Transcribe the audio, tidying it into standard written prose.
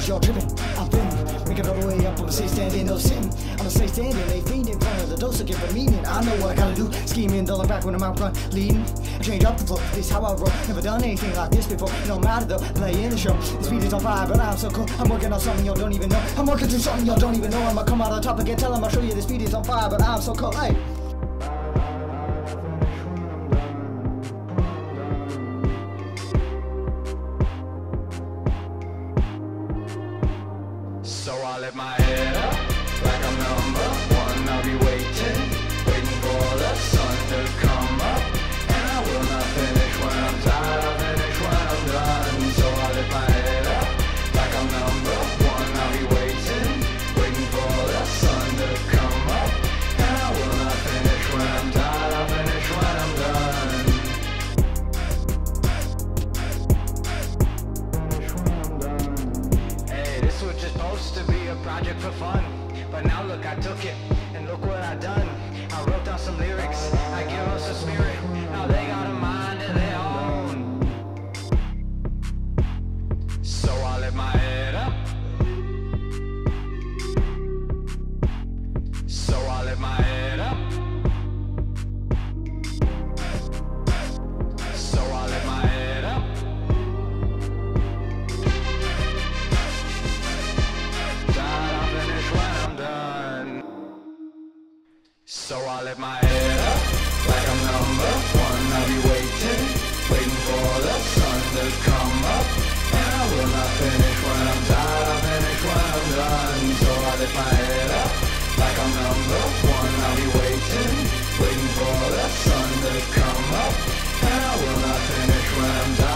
cause y'all trippin'. I'm fittin', make it all the way up. I'ma stay standing, no sittin'. I'ma stay standing, they fiend in front of the dose looking for meaning. I know what I gotta do, scheming, don't look back when I'm out front, leading. I change up the flow, this how I roll. Never done anything like this before, it don't matter though, playing the show. This beat is on fire, but I'm so cool. I'm working on something y'all don't even know. I'm working through something y'all don't even know. I'ma come out on top again, tell them I'll show you this beat is on fire, but I'm so cool, hey. So I lift my head up like I'm number one. I'll be waiting for the sun to come up, and I will not finish when I'm tired. I'll finish when I'm done. So I lift my head up like I'm number one. I'll be waiting for the sun to come up, and I will not finish when I'm tired. I'll finish when I'm done. Hey, this was just supposed to be a project for fun, but now look, I took it, and look what I done. I wrote down some lyrics, I give us a spirit, now they got a mind of their own. So I lift my head up. So I lift my head up. So I lift my head up. I'll finish when I'm done. So I lift my head up like I'm number one. I'll be waiting for the sun to come up, and I will not finish when I'm tired. I'll finish when I'm done. So I lift my head up like I'm number one. I'll be waiting for the sun to come up, and I will not finish when I'm done.